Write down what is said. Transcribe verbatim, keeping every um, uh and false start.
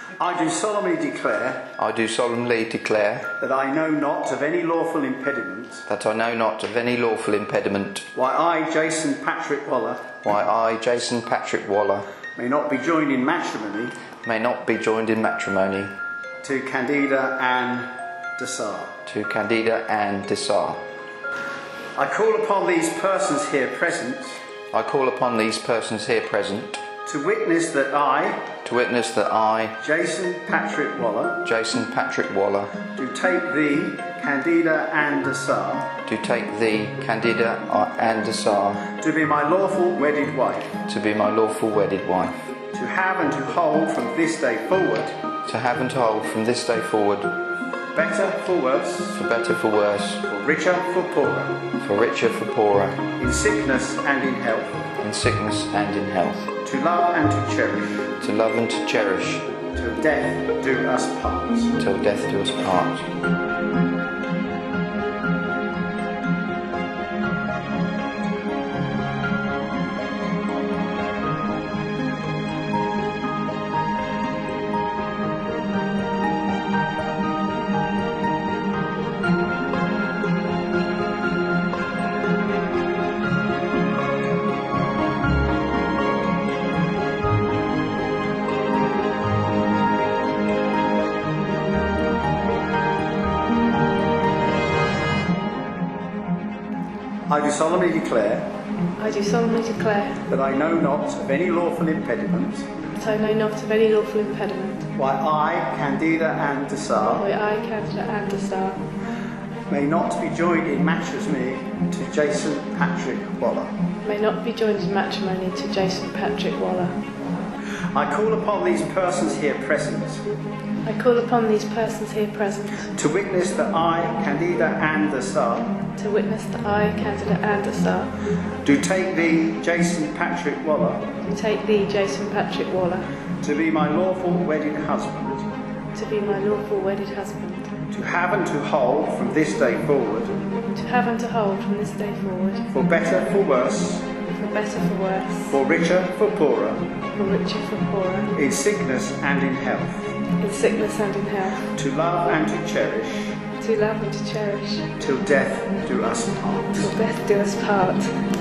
I do solemnly declare I do solemnly declare that I know not of any lawful impediment that I know not of any lawful impediment why I, Jason Patrick Waller, why I, Jason Patrick Waller, may not be joined in matrimony may not be joined in matrimony to Candida Ann Dessar. to Candida Ann Dessar. I call upon these persons here present I call upon these persons here present to witness that I, to witness that I, Jason Patrick Waller, Jason Patrick Waller, do take thee, Candida Ann Dessar, do take thee, Candida Ann Dessar, to be my lawful wedded wife, to be my lawful wedded wife, to have and to hold from this day forward, to have and to hold from this day forward, better for worse, for better for worse, for richer for poorer, for richer for poorer, in sickness and in health, in sickness and in health, to love and to cherish, to love and to cherish, till death do us part. till death do us part. I do solemnly declare I do solemnly declare that I know not of any lawful impediment that I know not of any lawful impediment why I, Candida Ann Dessar, why I, Candida Ann Dessar, may not be joined in matrimony to Jason Patrick Waller. may not be joined in matrimony to Jason Patrick Waller. I call upon these persons here present I call upon these persons here present to witness that I, Candida Ann Dessar, to witness that I, Candida Ann Dessar, do take thee, Jason Patrick Waller, do take thee, Jason Patrick Waller, to be my lawful wedded husband, to be my lawful wedded husband, to have and to hold from this day forward, to have and to hold from this day forward, for better, for worse, for better, for worse, for richer, for poorer, for richer, for poorer, in sickness and in health, in sickness and in health, to love and to cherish, to love and to cherish, till death do us part. till death do us part.